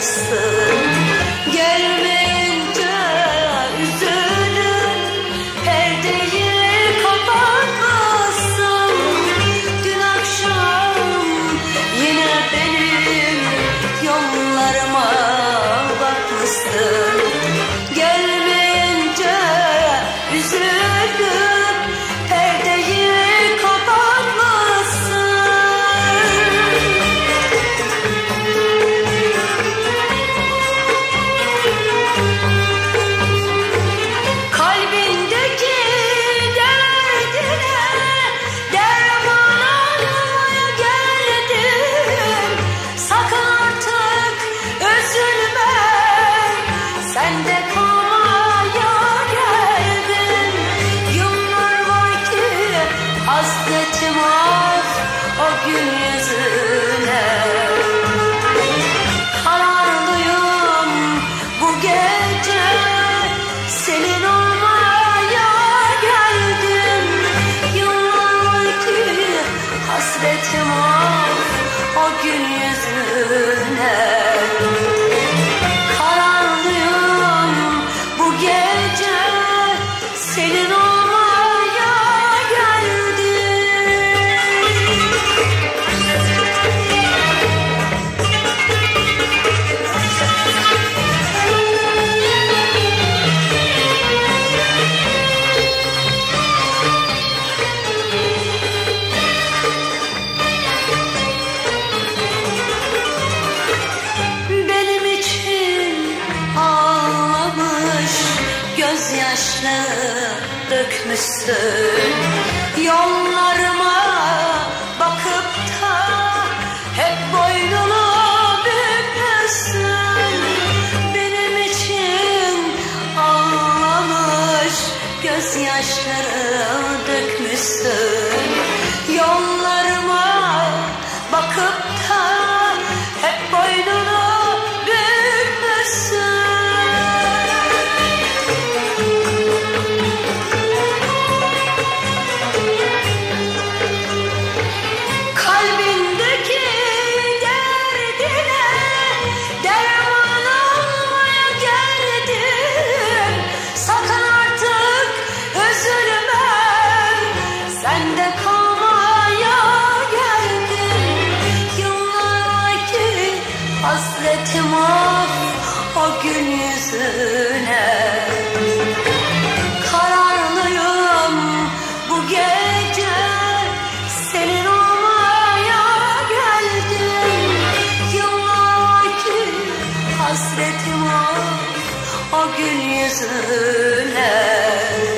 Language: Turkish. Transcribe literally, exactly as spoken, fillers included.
bakmışsın. Gelmeyince üzülür, perdeyi kapatmışsın. Dün akşam yine benim yollarıma bakmışsın. Gelmeyince üzülür, perdeyi kapatmışsın. Kalbindeki derdine derman almaya geldim. Sakın artık üzülme, sen de kalmaya geldin. Yıllar var ki hasretim of o gün yüzüne. Kararlıyım bu gece senin olmaya geldim. Yıllar var ki hasretim of o gün yüzüne. Kararlıyım bu gece senin olmaya geldim. Benim için ağlamış, gözyaşları dökmüşsün. Yollarıma bakıp da hep boynunu bükmüşsün. Benim için ağlamış, gözyaşları dökmüşsün. Yollarıma bakıp da hep boynunu bükmüşsün. Kalbindeki derdine derman almaya geldim. Sakın artık üzülme, sen de kalmaya geldin. Yıllar var ki hasretim of o gün yüzüne. Kararlıyım bu gece senin olmaya geldim. Yıllar var ki hasretim of o gün yüzüne.